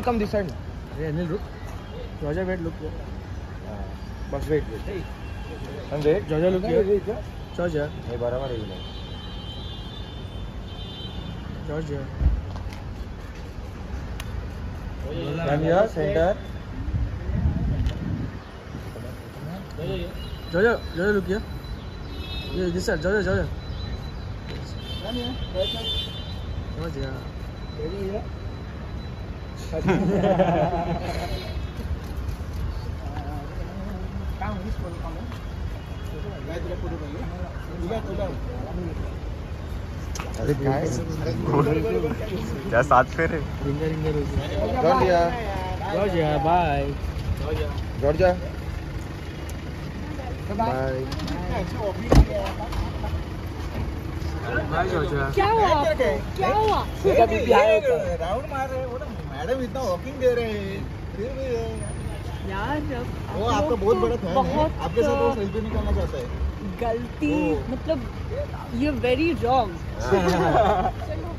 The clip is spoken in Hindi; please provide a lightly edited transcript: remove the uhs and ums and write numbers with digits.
come this side. Hey, Anil, look. Georgia, wait, look. Bus wait. And wait. Georgia, look here. Georgia. ये बराबर है ये. Georgia. Come here, center. Georgia, look here. Yeah, this side, Georgia. Georgia. अरे काय क्या साथ फेरे रिंगर Georgia bye Georgia bye bye Georgia क्या हुआ आपको? क्या हुआ? राउंड मार रहे हैं मैडम इतना वॉकिंग दे रहे हैं फिर भी यार वो आपका बहुत बड़ा फैन है आपके साथ वो सेल्फी निकालना चाहता है गलती मतलब ये वेरी रॉन्ग